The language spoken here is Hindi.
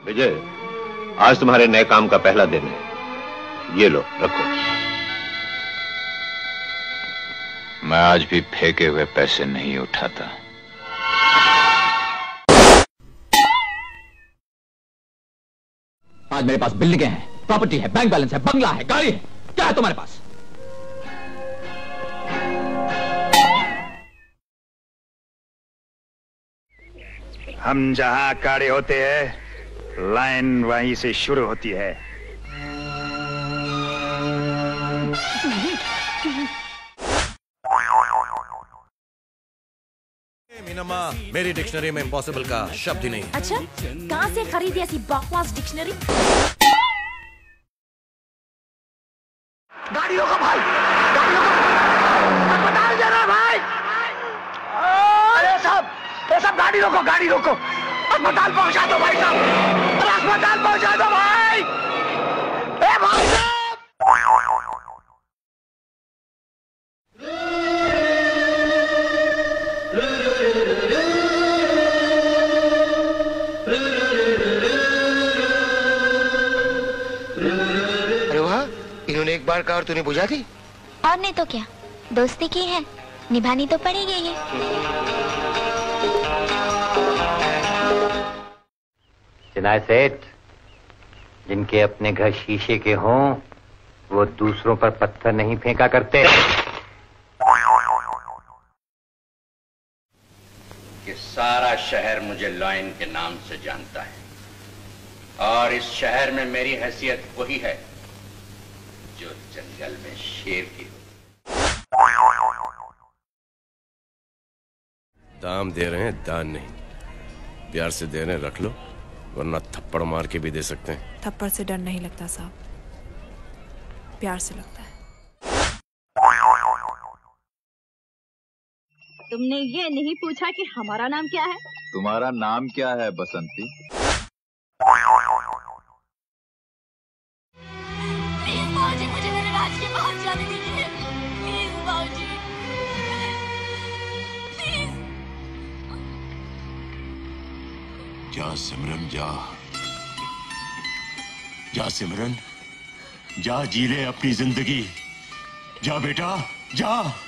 विजय, आज तुम्हारे नए काम का पहला दिन है। ये लो, रखो। मैं आज भी फेंके हुए पैसे नहीं उठाता। आज मेरे पास बिल्डिंगें हैं, प्रॉपर्टी है, बैंक बैलेंस है, बंगला है, गाड़ी है। क्या है तुम्हारे पास? हम जहां खड़े होते हैं, लाइन वहीं से शुरू होती है। मीनम्मा, मेरी डिक्शनरी में इम्पॉसिबल का शब्द ही नहीं। अच्छा, कहाँ से खरीदी ऐसी बकवास डिक्शनरी? गाड़ी रोको भाई, गाड़ी रोको, अस्पताल जाना भाई। अरे सब गाड़ी रोको, गाड़ी रोको, अस्पताल पहुंचा दो भाई साहब, अरे अस्पताल पहुंचा दो भाई। ए भाई साहब, अरे वाह, इन्होंने एक बार कहा और तूने बुझा दी। और नहीं तो क्या, दोस्ती की है, निभानी तो पड़ेगी ही। चिनाय सेठ, जिनके अपने घर शीशे के हों, वो दूसरों पर पत्थर नहीं फेंका करते। कि सारा शहर मुझे लॉयन के नाम से जानता है, और इस शहर में मेरी हैसियत वही है जो जंगल में शेर की हो। दाम दे रहे हैं, दान नहीं। प्यार से दे रहे हैं, रख लो, वरना थप्पड़ मार के भी दे सकते हैं। थप्पड़ से डर नहीं लगता साहब, प्यार से लगता है। तुमने ये नहीं पूछा कि हमारा नाम क्या है? तुम्हारा नाम क्या है बसंती? प्लीज बाबूजी, मुझे मेरे राज के बाहर जाने दीजिए। प्लीज बाबूजी, प्लीज। जा सिमरन, जा जा सिमरन, जा जी ले अपनी जिंदगी। जा बेटा, जा।